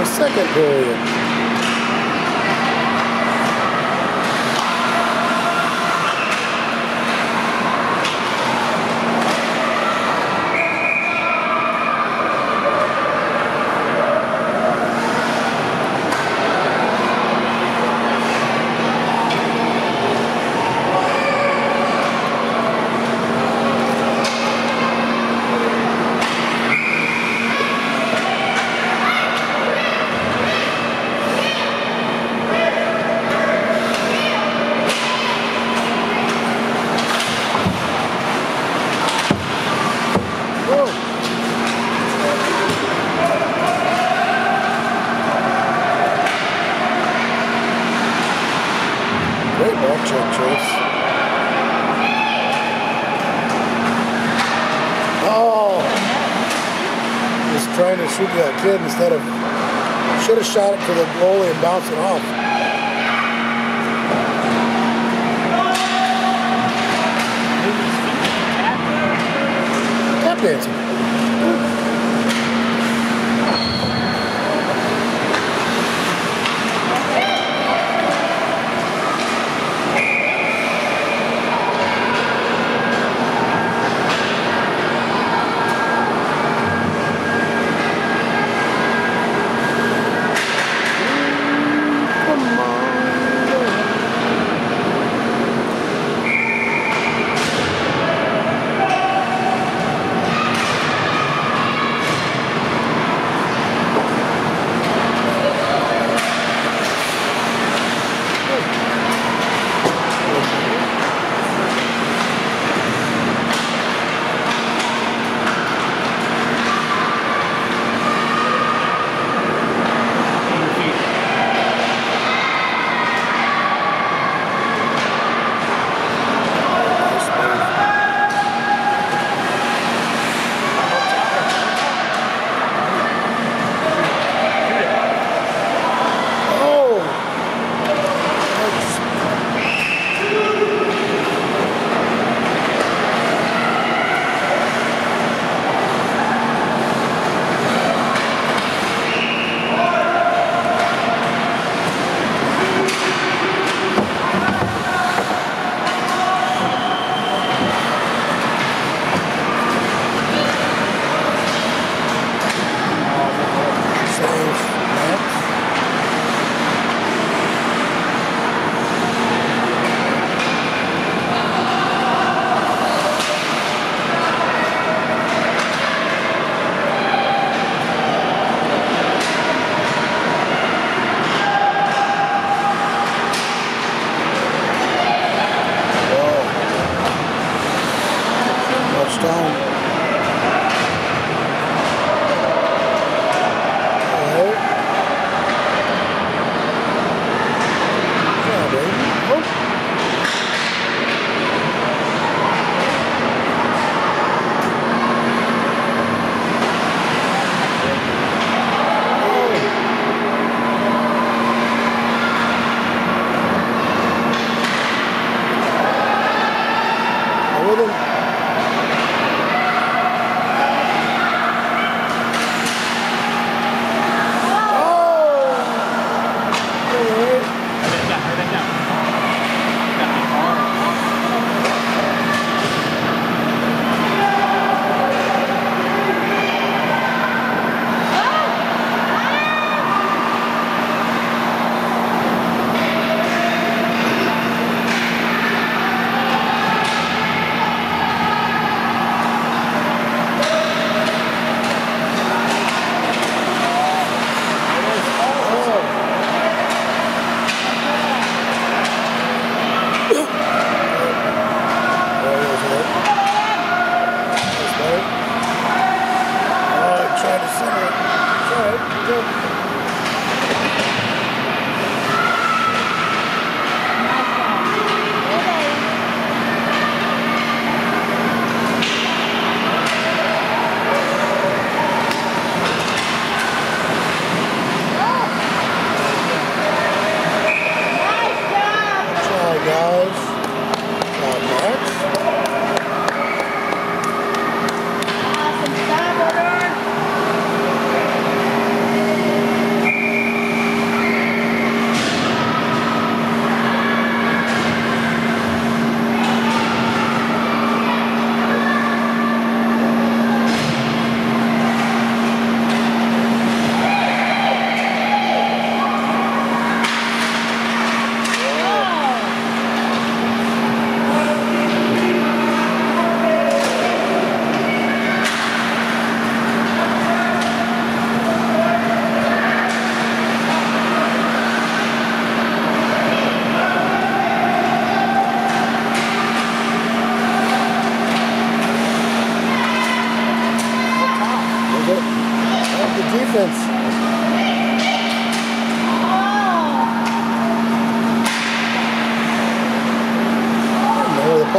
second period. Great ball check, Chase. Oh! Just trying to shoot that kid instead of... Should have shot it to the goalie and bounced it off. Tap dancing.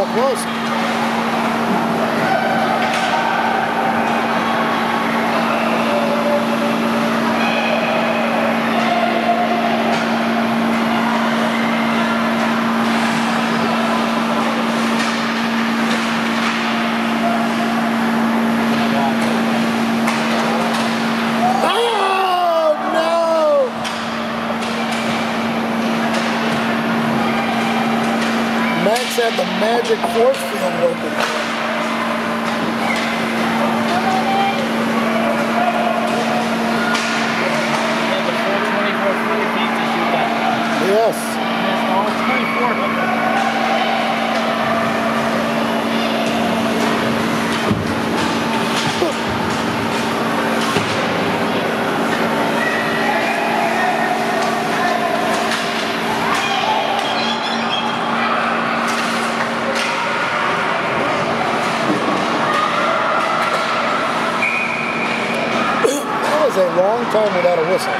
close. Max had the magic force field working. Yeah, the 424 free feet to shoot that. Yes. Oh, it's 24. A long time without a whistle.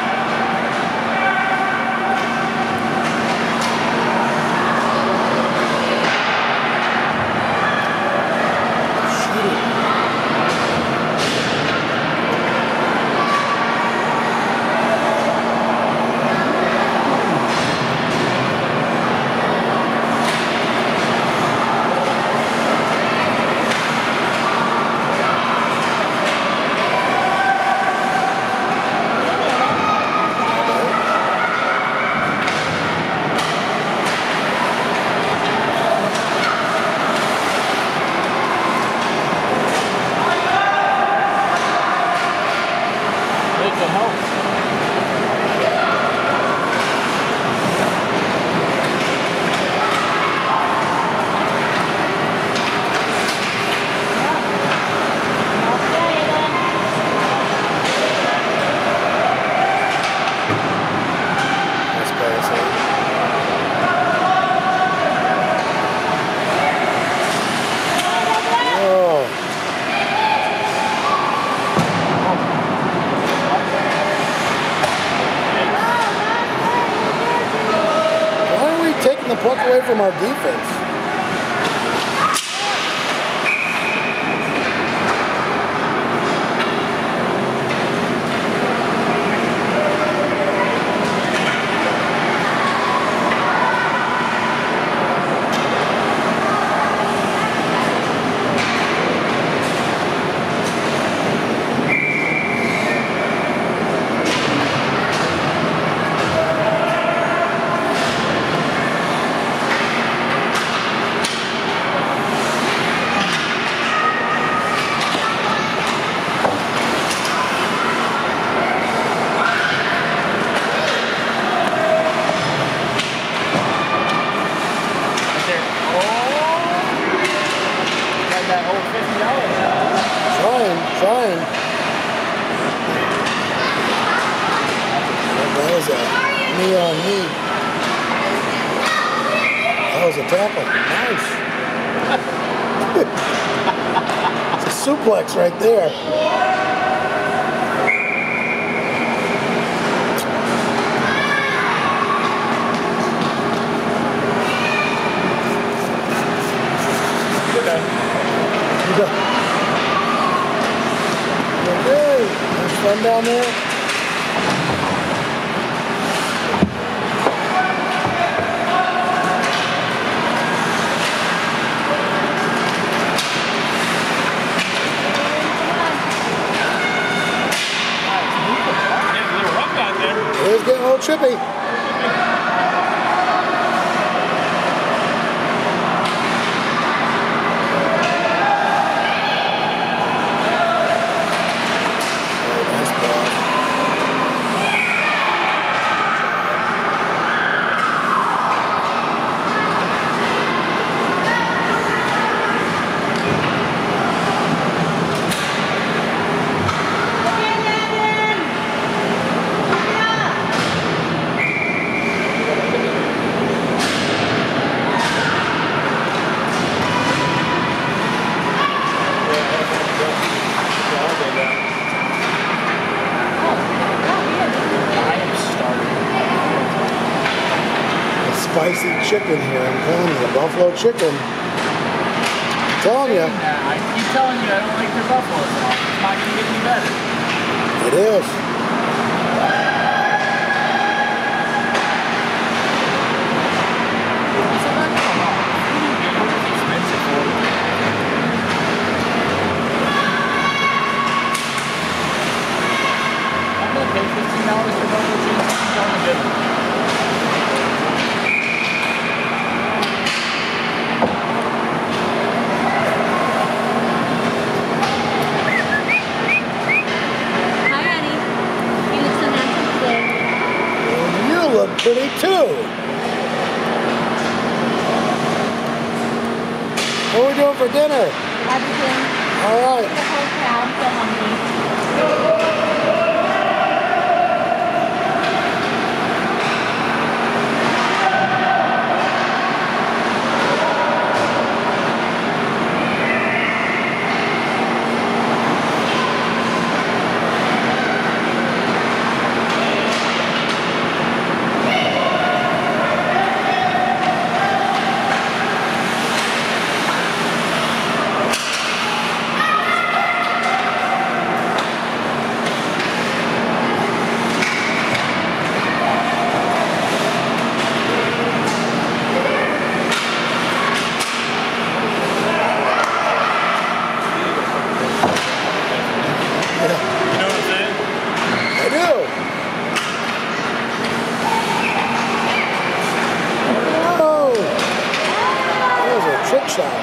The puck away from our defense. Trying. That was a knee on knee. That was a tackle. Nice. It's a suplex right there. Okay, there's fun down there. It is getting a little trippy. Spicy chicken here. I'm calling it a buffalo chicken. telling you. I keep telling you I don't like their buffalo sauce. It's not going to get any better. It is. So that come on. It's expensive for it. I'm going to pay $15 for buffalo chicken on the dinner. Pretty too. What are we doing for dinner? Everything. All right. The whole crowd, so hungry. Trick shot.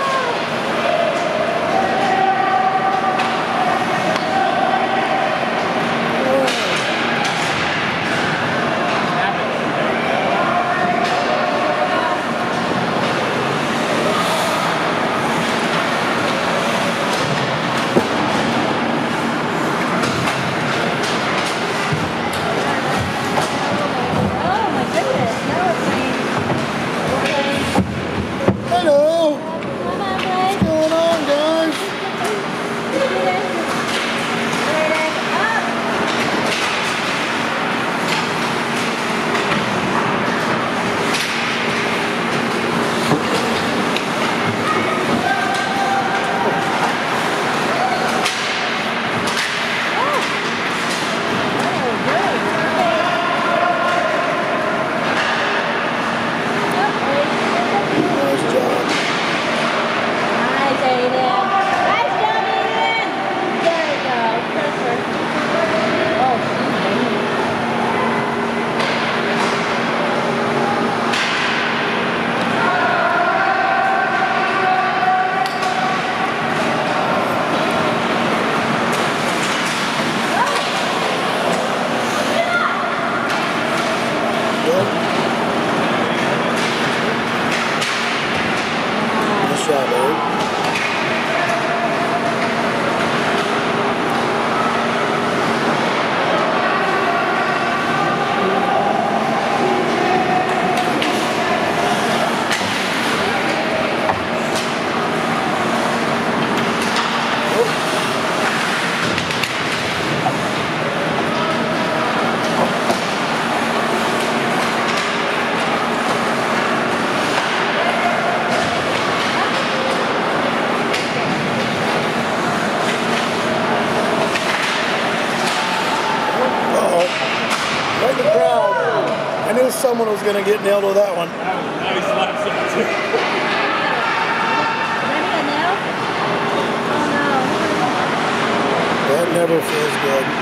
I knew someone was going to get nailed with that one. Now he slapped someone too. Ready a nail? Oh no. That never feels good.